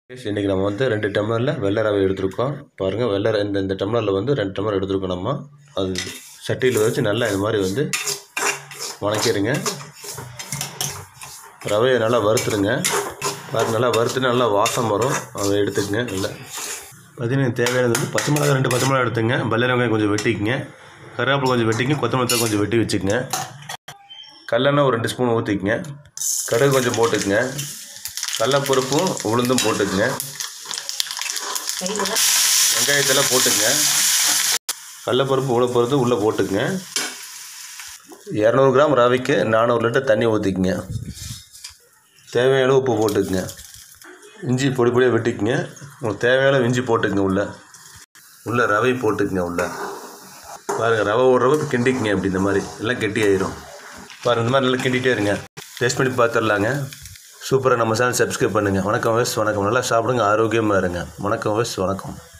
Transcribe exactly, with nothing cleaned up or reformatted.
இன்றைக்கி நம்ம வந்து ரெண்டு டம்ளரில் வெள்ளை ரவை எடுத்துருக்கோம். பாருங்கள், வெள்ளை இந்த இந்த டம்ளரில் வந்து ரெண்டு டம்ளர் எடுத்துருக்கோம். நம்ம அது சட்டியில் வச்சு நல்லா இது மாதிரி வந்து வணக்கிடுங்க. ரவையை நல்லா வறுத்துடுங்க. பாருங்கள், நல்லா வறுத்துட்டு நல்லா வாசம் வரும். அதை எடுத்துக்கங்க. இல்லை பார்த்தீங்கன்னா தேவையானது வந்து பச்சை மிளகா ரெண்டு பச்சை மிளகா எடுத்துங்க. வெள்ளை வெங்காயம் கொஞ்சம் வெட்டிக்குங்க. கருவேப்பிலை கொஞ்சம் வெட்டிங்க. கொத்தமல்லி கொஞ்சம் வெட்டி வச்சுக்கோங்க. கடலெண்ணெய் ஒரு ரெண்டு ஸ்பூன் ஊற்றிக்குங்க. கடுகு கொஞ்சம் போட்டுக்குங்க. கடலைப்பருப்பும் உளுந்தும் போட்டுக்குங்க. வெங்காயத்தெல்லாம் போட்டுக்குங்க. கடலைப்பருப்பு உளுப்பருப்பு உள்ளே போட்டுக்குங்க. இரநூறு கிராம் ரவைக்கு நானூறு லிட்டர் தண்ணி ஊற்றிக்குங்க. தேவையான உப்பு போட்டுக்குங்க. இஞ்சி பொடி பொடியாக வெட்டிக்குங்க. உங்களுக்கு தேவையான இஞ்சி போட்டுக்குங்க. உள்ள உள்ள ரவை போட்டுக்குங்க. உள்ள பாருங்கள், ரவை ஒரு ரவை கிண்டிக்குங்க. அப்படி இந்த மாதிரி எல்லாம் கெட்டி ஆயிரும். பாருங்கள், இந்த மாதிரி நல்லா கிண்டிகிட்டே இருங்க. டேஸ்ட் பண்ணி பார்த்துடலாங்க. சூப்பராக நம்ம சேனல் சப்ஸ்கிரைப் பண்ணுங்கள். வணக்கம் வயசு வணக்கம். நல்லா சாப்பிடுங்க, ஆரோக்கியமாக இருங்க. வணக்கம் வயசு வணக்கம்.